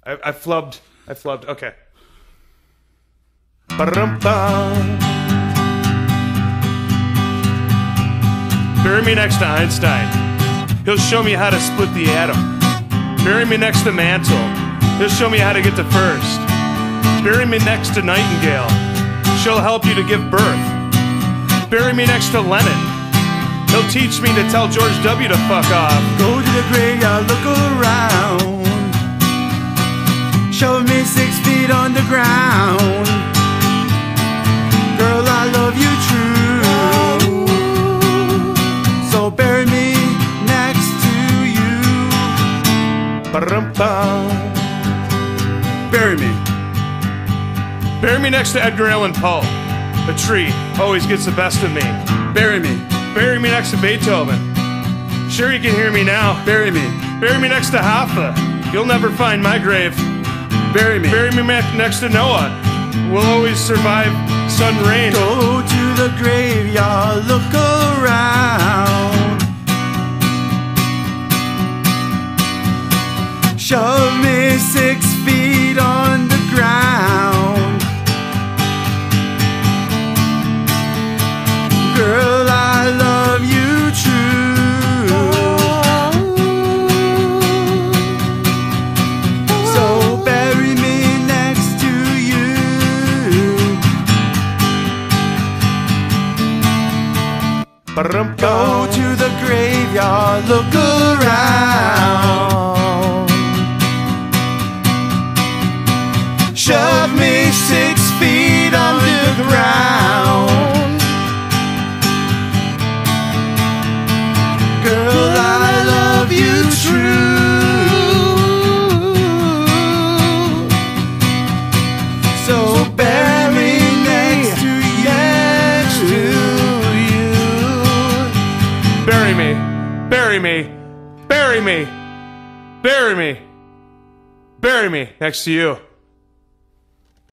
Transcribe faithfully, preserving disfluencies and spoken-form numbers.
I, I flubbed. I flubbed. Okay. Ba-dum-bum. Bury me next to Einstein. He'll show me how to split the atom. Bury me next to Mantle. He'll show me how to get to first. Bury me next to Nightengale. She'll help you to give birth. Bury me next to Lennon. He'll teach me to tell George W. to fuck off. Go to the graveyard, look around. Shove me six feet underground. Girl, I love you true. So bury me next to you. Ba-dum-bum. Bury me. Bury me next to Edgar Allan Poe. A tree always gets the best of me. Bury me. Bury me next to Beethoven. Sure, you can hear me now. Bury me. Bury me next to Hoffa. You'll never find my grave. Bury me. Bury me next to Noah. We'll always survive sun rain. Go to the graveyard, look around. Shove me six feet underground. Girl, I love you true. So bury me next to you. Ba-dum-bum. Go to the graveyard, look around. Shove me six feet underground. Girl, I love you true. So bury me next to you. Bury me. Bury me. Bury me. Bury me. Bury me next to you.